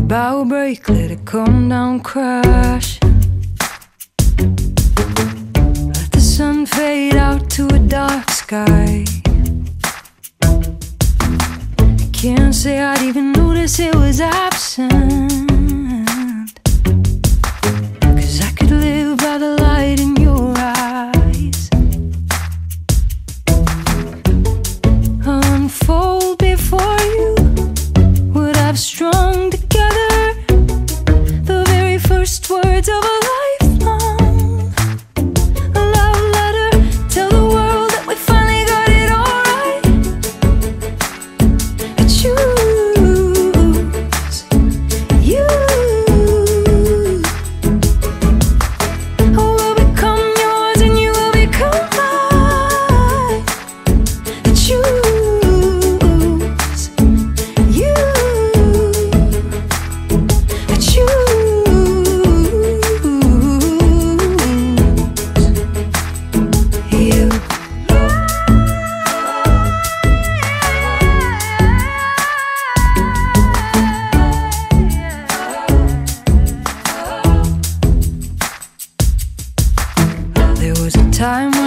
bow break, let it come down, crash. Let the sun fade out to a dark sky. I can't say I'd even notice it was absent, 'cause I could live by the light in your eyes. Unfold before you what I've strung together, the very first words of a lifelong, a love letter. Tell the world that we finally got it all right. I choose you. I will become yours and you will become mine. I choose you. I choose you. There was a time